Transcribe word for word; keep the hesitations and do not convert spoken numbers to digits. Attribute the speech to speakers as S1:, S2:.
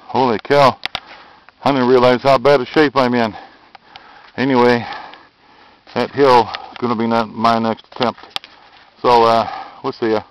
S1: Holy cow. I didn't realize how bad a shape I'm in. Anyway, that hill is going to be not my next attempt. So, uh, we'll see ya.